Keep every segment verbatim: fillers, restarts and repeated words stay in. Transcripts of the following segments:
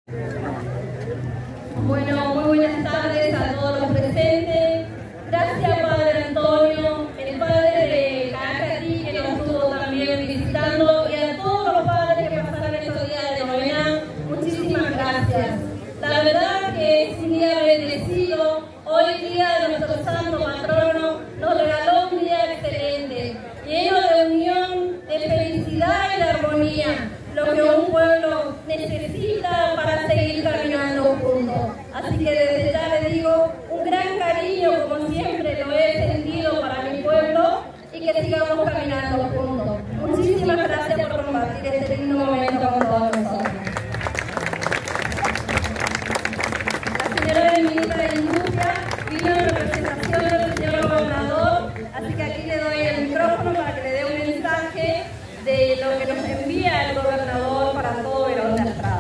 Bueno, muy buenas tardes a todos los presentes. Gracias, Padre Antonio, el Padre de Cacatí, que nos estuvo también visitando, y a todos los padres que pasaron estos días de novena. Muchísimas gracias. La verdad que es un día bendecido. Hoy, día de nuestro santo patrono, nos regaló un día excelente, lleno de unión, de felicidad y de armonía, lo que un pueblo necesita para seguir caminando juntos. Así que desde ya le digo un gran cariño, como siempre lo he sentido para mi pueblo, y que sigamos caminando juntos. Muchísimas gracias por compartir este lindo momento con todos nosotros. La señora ministra de Industria vino en representación del señor gobernador, así que aquí le doy el micrófono para que le dé un mensaje de lo que nos envía el gobernador para todo Verón de Astrada.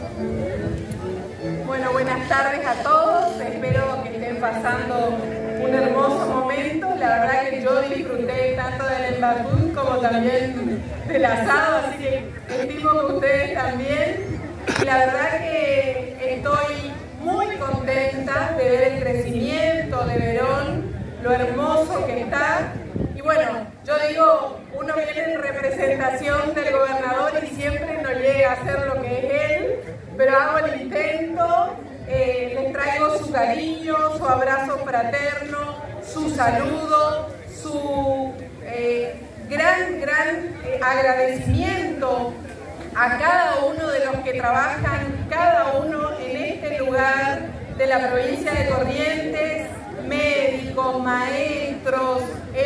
Bueno, buenas tardes a todos, espero que estén pasando un hermoso momento. La verdad que yo disfruté tanto del embacún como también del asado, así que estimo que ustedes también. Y la verdad que estoy muy contenta de ver el crecimiento de Verón, lo hermoso que está. Y bueno, yo digo, uno viene en representación del gobernador y siempre no llega a ser lo que es él, pero hago el intento, eh, les traigo su cariño, su abrazo fraterno, su saludo, su eh, gran, gran eh, agradecimiento a cada uno de los que trabajan, cada uno en este lugar de la provincia de Corrientes, médicos, maestros,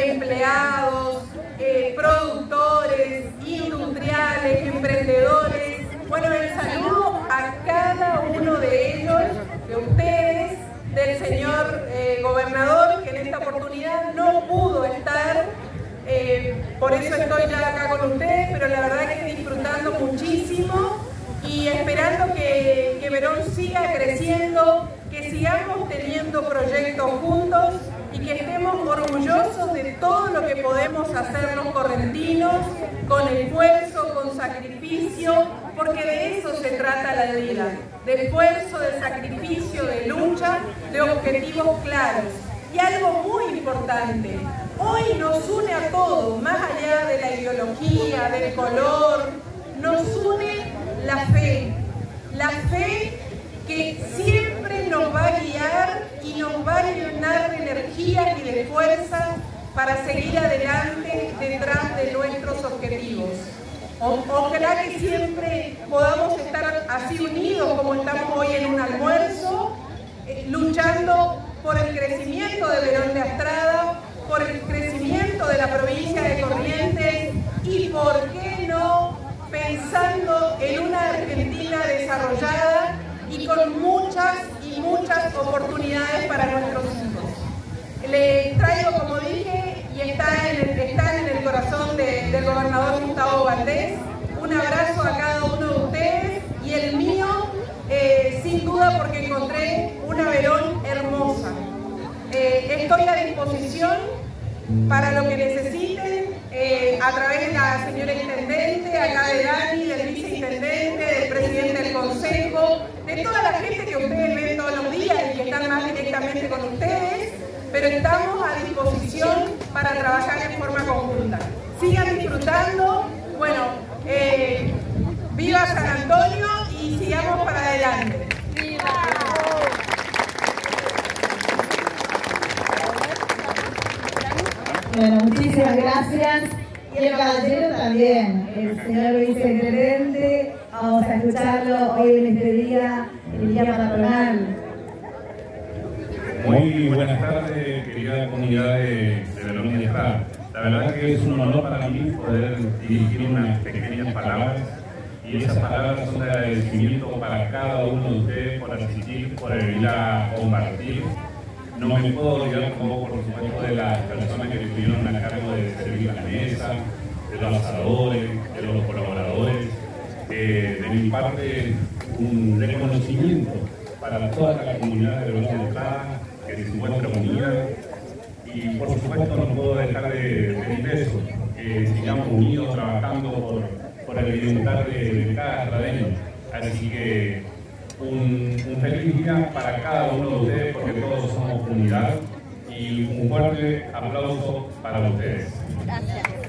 empleados, eh, productores, industriales, emprendedores. Bueno, el saludo a cada uno de ellos, de ustedes, del señor eh, gobernador, que en esta oportunidad no pudo estar, eh, por eso estoy ya acá con ustedes, pero la verdad que disfrutando muchísimo y esperando que, que Verón siga creciendo, que sigamos teniendo proyectos juntos y que estemos orgullosos de todo lo que podemos hacer los correntinos, con esfuerzo, con sacrificio, porque de eso se trata la vida, de esfuerzo, de sacrificio, de lucha, de objetivos claros. Y algo muy importante, hoy nos une a todos, más allá de la ideología, del color, nos une la fe, la fe que siempre nos va a guiar y nos va a llenar de energía y de fuerza para seguir adelante detrás de nuestros objetivos. O, ojalá que siempre podamos estar así unidos como estamos hoy en un almuerzo, eh, luchando por el crecimiento de Verón de Astrada, por el crecimiento de la provincia de Corrientes y, ¿por qué no?, pensando en una Argentina desarrollada y con muchas y muchas oportunidades para nuestros hijos. Les traigo, como dije, y está en el, están en el corazón de, del gobernador Gustavo Valdés, un abrazo a cada uno de ustedes y el mío, eh, sin duda, porque encontré una Verón hermosa. Eh, estoy a disposición para lo que necesiten, eh, a través de la señora intendente, acá de Dani, del viceintendente, del presidente del consejo, de toda la gente que ustedes ven todos los días y que están más directamente con ustedes, pero estamos a disposición para trabajar en forma conjunta. Sigan disfrutando, bueno, eh, viva San Antonio y sigamos para adelante. Bueno, muchísimas gracias. Y el caballero también, el señor viceintendente, vamos a escucharlo hoy en este día, el día patronal. Muy buenas tardes, querida comunidad de, de Verón de Astrada. La verdad que es un honor para mí poder dirigir unas pequeñas palabras, y esas palabras son de agradecimiento para cada uno de ustedes por asistir, por venir a compartir. No me puedo olvidar tampoco, por supuesto, de las personas que estuvieron a cargo de servir la mesa, de los asadores, de los colaboradores. Eh, de mi parte, un reconocimiento para toda la comunidad de Verón de Astrada que se encuentra unida. Y por supuesto no puedo dejar de pedir eso, que sigamos unidos trabajando por, por el bienestar de, de cada astradeño. Así que un, un feliz día para cada uno de ustedes, porque todos somos unidad, y un fuerte aplauso para ustedes. Gracias.